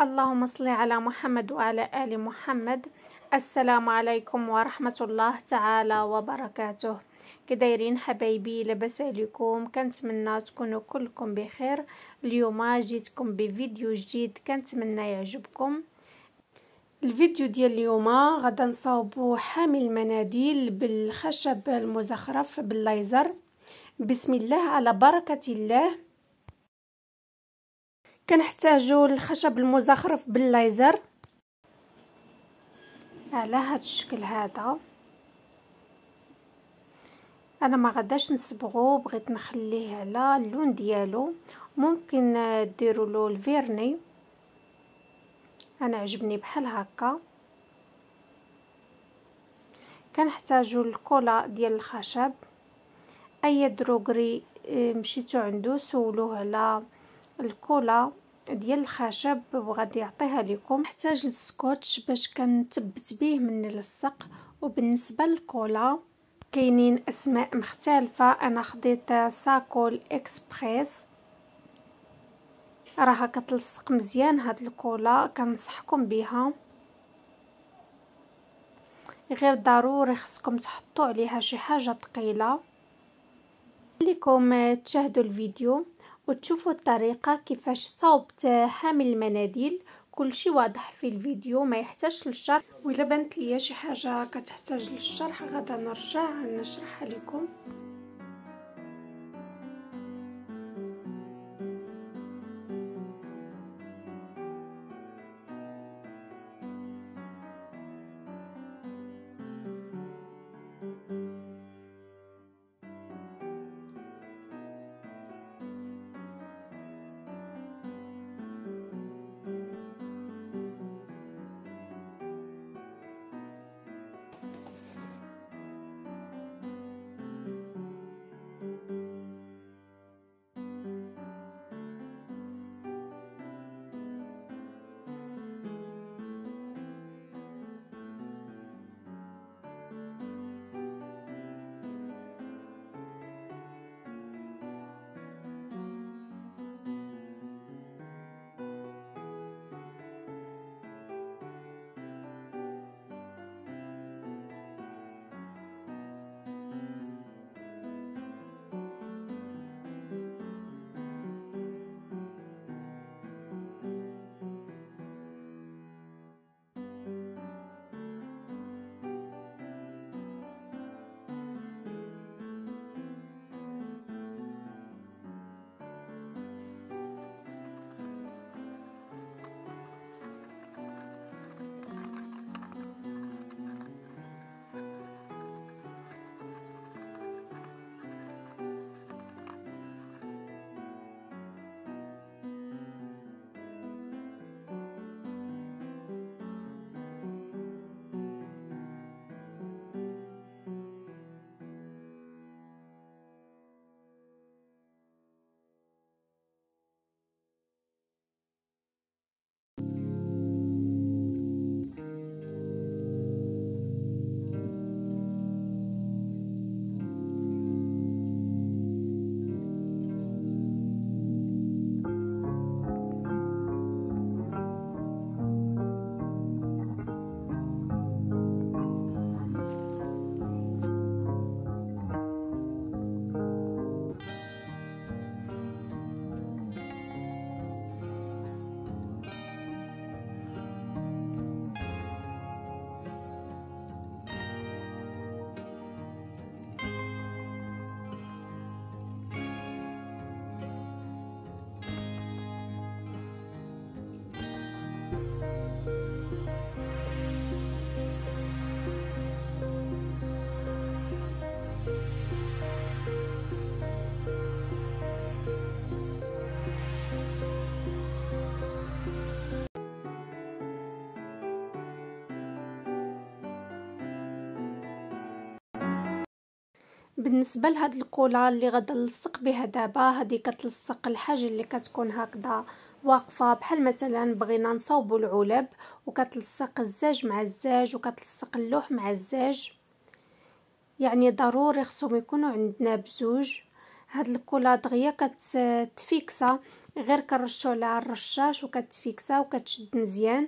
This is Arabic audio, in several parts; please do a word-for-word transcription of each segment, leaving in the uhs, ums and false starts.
اللهم صل على محمد وعلى آل محمد. السلام عليكم ورحمة الله تعالى وبركاته. كدايرين حبايبي؟ لاباس عليكم؟ كنتمنى تكونوا كلكم بخير. اليوم جيتكم بفيديو جديد كنتمنى يعجبكم. الفيديو ديال اليوم غادا نصاوبوا حامل المناديل بالخشب المزخرف بالليزر. بسم الله على بركة الله. كنحتاجوا الخشب المزخرف بالليزر على هذا الشكل هذا. انا ما غاداش نصبغو، بغيت نخليه على اللون ديالو. ممكن ديروا له الفيرني، انا عجبني بحال هكا. كنحتاجوا الكولا ديال الخشب. اي دروغري مشيتو عنده سولوه على الكولا ديال الخشب وغادي يعطيها لكم. نحتاج السكوتش باش كنثبت به من اللصق. وبالنسبه للكولا كاينين اسماء مختلفه، انا خديت ساكول اكسبريس، راها كتلصق مزيان هاد الكولا، كنصحكم بها. غير ضروري خصكم تحطوا عليها شي حاجه ثقيله. لكم تشاهدوا الفيديو وتشوفوا الطريقه كيفاش صوبت حامل المناديل. كل شيء واضح في الفيديو، ما يحتاجش للشرح. وإلا بانت ليا شي حاجه كتحتاج للشرح غادا نرجع نشرحها لكم. بالنسبه لهاد الكولا اللي غادا نلصق بها دابا، هذه كتلصق الحاجه اللي كتكون هكذا واقفه، بحال مثلا بغينا نصاوبوا العلب وكتلصق الزاج مع الزاج وكتلصق اللوح مع الزاج. يعني ضروري خصهم يكونوا عندنا بزوج. هاد الكولا دغيا كتفيكسا غير كنرشو على الرشاش وكتفيكسا وكتشد مزيان.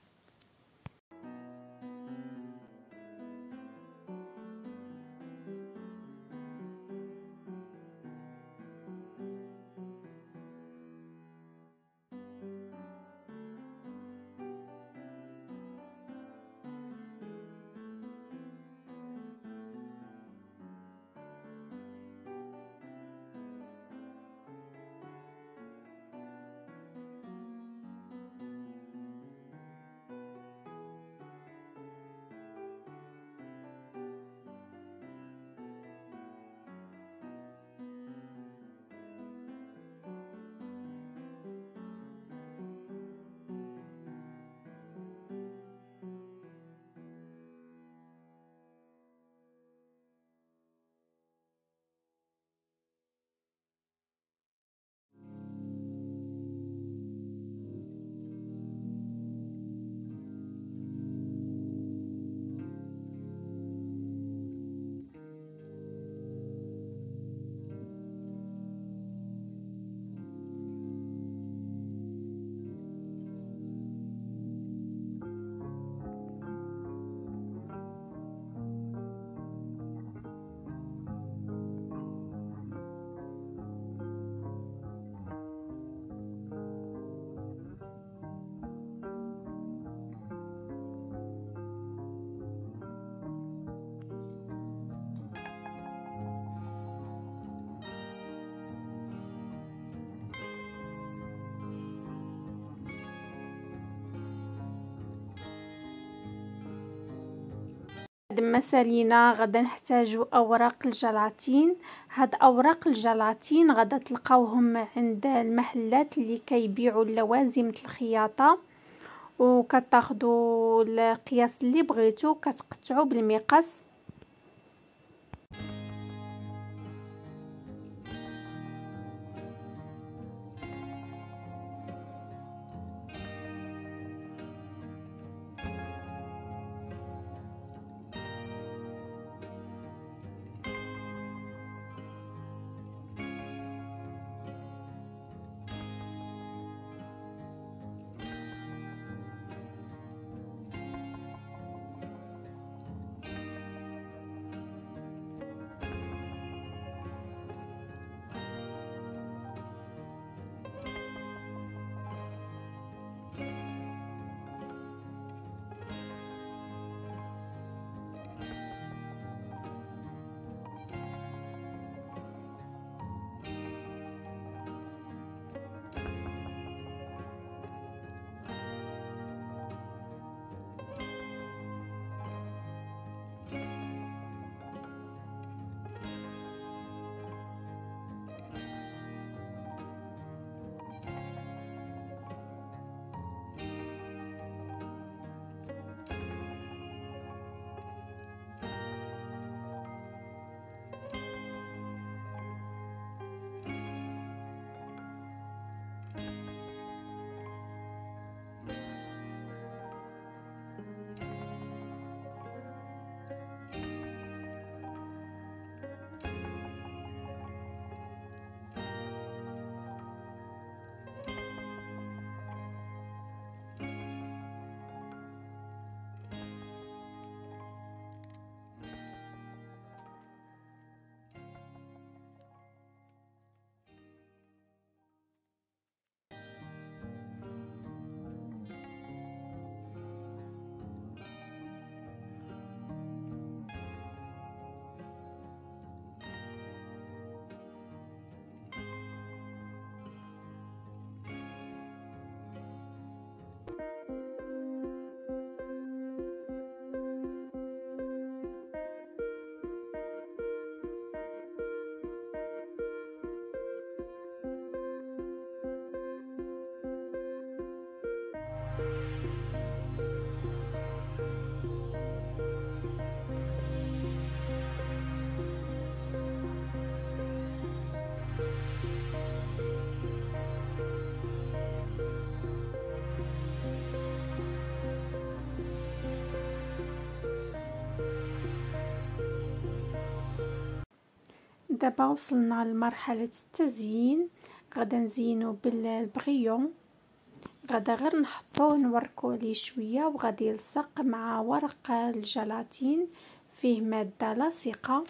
بعد ما سالينا غادا نحتاجو اوراق الجلاطين. هاد اوراق الجلاطين غادا تلقاوهم عند المحلات اللي كيبيعوا اللوازم الخياطه، وكتاخدوا القياس اللي بغيتو كتقطعوا بالمقص. دابا وصلنا لمرحله التزيين. غادا نزينو بالبغيون، غادا غير نحطوه نوركو عليه شويه وغادي يلصق مع ورق الجيلاتين، فيه ماده لاصقه.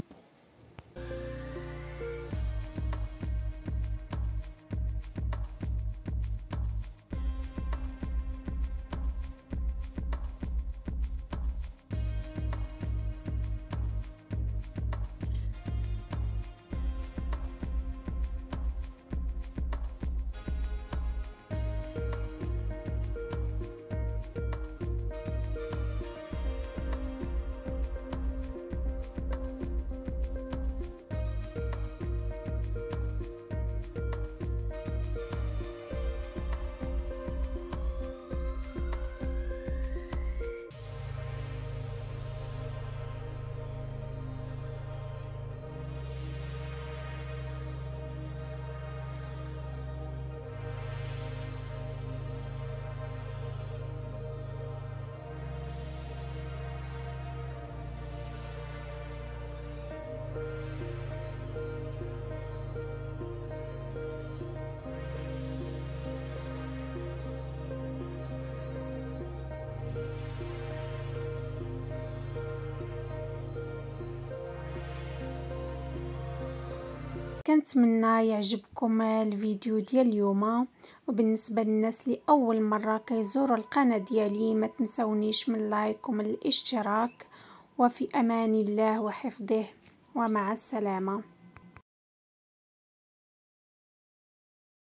كنتمنى يعجبكم الفيديو ديال اليوم، وبالنسبه للناس اللي اول مره كيزوروا القناه ديالي ما تنسونيش من اللايك ومن الاشتراك، وفي امان الله وحفظه، ومع السلامه.